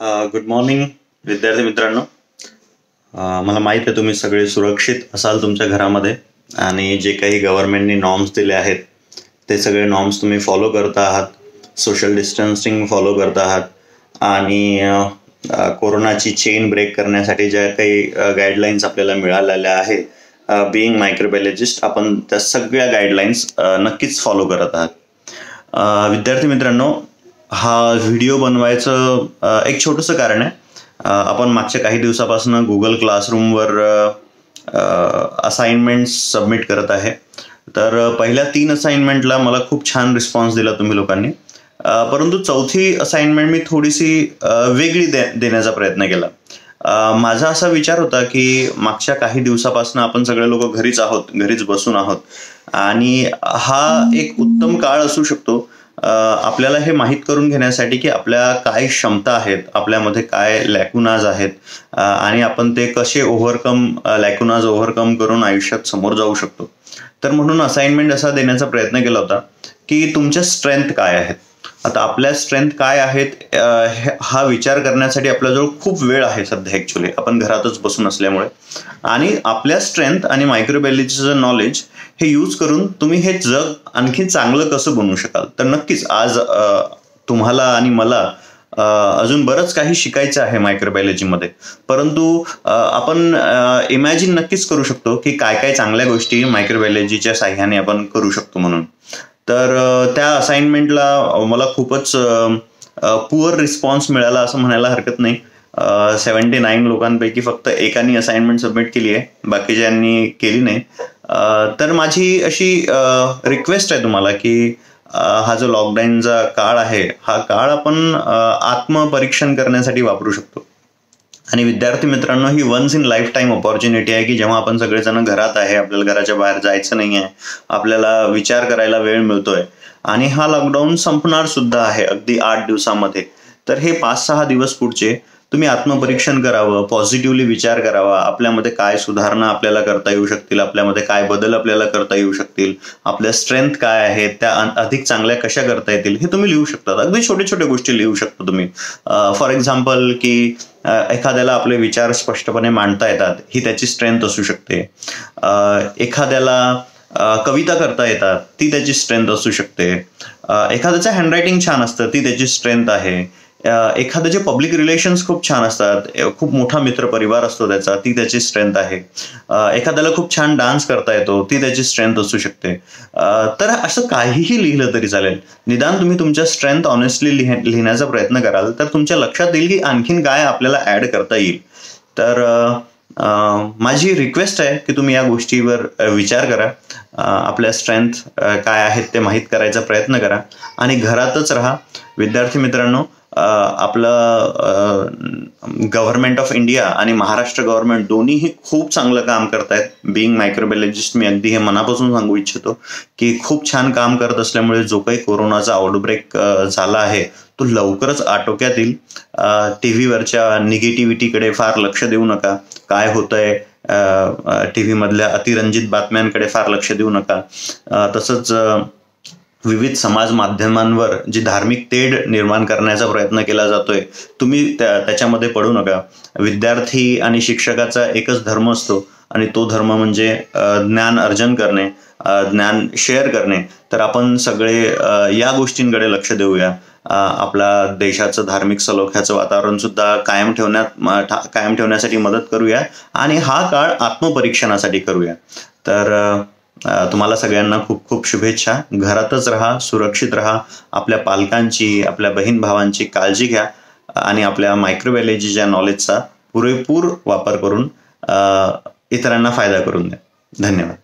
Good morning विद्यार्थी मित्रांनो. मला माहीत आहे तुम्ही सगळे सुरक्षित असाल तुमच्या घरामध्ये आणि जे काही गव्हर्नमेंटनी नॉर्म्स दिले आहेत ते सगळे नॉर्म्स तुम्ही फॉलो करत आहात. सोशल डिस्टन्सिंग फॉलो करत आहात आणि कोरोनाची चेन ब्रेक करण्यासाठी ज्या काही गाईडलाईन्स आपल्याला मिळालेल्या आहेत बीइंग मायक्रोबायोलॉजिस्ट आपण त्या सगळ्या गाईडलाईन्स नक्कीच फॉलो करत आहात. विद्यार्थी मित्रांनो, हा व्हिडिओ बनवायचं एक छोटंसं कारण आहे. आपण मागच्या काही दिवसापासून गुगल क्लासरूमवर असाइनमेंट्स सबमिट करत आहे. तर पहिल्या 3 असाइनमेंटला मला खूप छान रिस्पॉन्स दिला तुम्ही लोकांनी, परंतु चौथी असाइनमेंट मी थोडीशी वेगळी देण्याचा प्रयत्न केला. माझा असा विचार होता की मागच्या काही दिवसापासून आपण सगळे लोक घरीच आहोत, घरीच बसून आहोत आणि हा एक उत्तम काळ असू शकतो आपल्याला हे माहीत करून घेण्यासाठी की आपल्या काय क्षमता आहेत, आपल्यामध्ये काय लॅकुनाज आहेत आणि आपण ते कसे लॅकुनाज ओव्हरकम करून आयुष्यात समोर जाऊ शकतो. तर म्हणून असाइनमेंट असा देण्याचा प्रयत्न केला होता की तुमच्या स्ट्रेंथ काय आहेत. आता आपल्या स्ट्रेंथ काय आहेत हा विचार करण्यासाठी आपल्याजवळ खूप वेळ आहे सध्या. ॲक्च्युली आपण घरातच बसून असल्यामुळे आणि आपल्या स्ट्रेंथ आणि मायक्रोबायोलॉजीचं नॉलेज हे यूज करून तुम्ही हे जग आणखी चांगलं कसं बनवू शकाल. तर नक्कीच आज तुम्हाला आणि मला अजून बरंच काही शिकायचं आहे मायक्रोबायोलॉजीमध्ये, परंतु आपण इमॅजिन नक्कीच करू शकतो की काय काय चांगल्या गोष्टी मायक्रोबायोलॉजीच्या साह्याने आपण करू शकतो म्हणून. तर त्या असाइनमेंटला मला खूपच पुअर रिस्पॉन्स मिळाला असं म्हणायला हरकत नाही. 79 लोकांपैकी फक्त एकाने असाइनमेंट सबमिट केली आहे, बाकीच्यांनी केली नाही. तर माझी अशी रिक्वेस्ट आहे तुम्हाला की हा जो लॉकडाऊनचा काळ आहे हा काळ आपण आत्मपरीक्षण करण्यासाठी वापरू शकतो. आणि विद्यार्थी मित्रांनो, ही once in life time opportunity आहे की जेव्हा आपण सगळेजण घरात आहे, आपल्याला घराच्या बाहेर जायचं नाही आहे, आपल्याला विचार करायला वेळ मिळतोय आणि हा लॉकडाऊन संपणार सुद्धा आहे अगदी 8 दिवसामध्ये. तर हे 5-6 दिवस पुढचे तुम्ही आत्मपरीक्षण करावं, पॉझिटिव्हली विचार करावा, आपल्यामध्ये काय सुधारणा आपल्याला करता येऊ शकतील, आपल्यामध्ये काय बदल आपल्याला करता येऊ शकतील, आपल्या स्ट्रेंथ काय आहेत त्या अधिक चांगल्या कशा करता येतील हे तुम्ही लिहू शकता. अगदी छोटे छोटे गोष्टी लिहू शकता तुम्ही. फॉर एक्झाम्पल की एखाद्याला आपले विचार स्पष्टपणे मांडता येतात, ही त्याची स्ट्रेंथ असू शकते. एखाद्याला कविता करता येतात, ती त्याची स्ट्रेंथ असू शकते. एखाद्याचं हँडरायटिंग छान असतं, ती त्याची स्ट्रेंथ आहे. एखाद्याचे पब्लिक रिलेशन्स खूप छान असतात, खूप मोठा मित्र परिवार असतो त्याचा, ती त्याची स्ट्रेंथ आहे. एखाद्याला खूप छान डान्स करता येतो, ती त्याची स्ट्रेंथ असू शकते. तर असं काहीही लिहिलं तरी चालेल. निदान तुम्ही तुमच्या स्ट्रेंथ ऑनेस्टली लिहिण्याचा प्रयत्न कराल तर तुमच्या लक्षात येईल की आणखीन काय आपल्याला ऍड करता येईल. तर माझी रिक्वेस्ट आहे की तुम्ही या गोष्टीवर विचार करा, आपल्या स्ट्रेंथ काय आहेत ते माहीत करायचा प्रयत्न करा आणि घरातच राहा. विद्यार्थी मित्रांनो, आपलं गव्हर्नमेंट ऑफ इंडिया आणि महाराष्ट्र गव्हर्नमेंट दोन्हीही खूप चांगलं काम करतायत. बीइंग मायक्रोबायोलॉजिस्ट मी अगदी हे मनापासून सांगू इच्छितो की खूप छान काम करत असल्यामुळे जो काही कोरोनाचा आउटब्रेक झाला आहे तो लवकरच आटोक्यात येईल. टीव्हीवरच्या निगेटिव्हिटीकडे फार लक्ष देऊ नका. काय होतंय टीव्ही मधल्या अतिरंजित बातम्यांकडे फार लक्ष देऊ नका. तसंच विविध समाज माध्यमांवर जी धार्मिक तेढ निर्माण करण्याचा प्रयत्न केला जातोय, तुम्ही त्याच्यामध्ये पडू नका. विद्यार्थी आणि शिक्षकाचा एकच धर्म असतो आणि तो धर्म म्हणजे ज्ञान अर्जन करणे, ज्ञान शेअर करणे. तर आपण सगळे या गोष्टींकडे लक्ष देऊया. आपल्या देशाचं धार्मिक सलोख्याचं वातावरण सुद्धा कायम ठेवण्यासाठी मदत करूया आणि हा काळ आत्मपरीक्षणासाठी करूया. तर तुम्हाला सगळ्यांना खूप खूप शुभेच्छा. घरातच राहा, सुरक्षित राहा, आपल्या पालकांची, आपल्या बहीण भावांची काळजी घ्या आणि आपल्या मायक्रोबायोलॉजीच्या नॉलेजचा पुरेपूर वापर करून इतरांना फायदा करून द्या. धन्यवाद.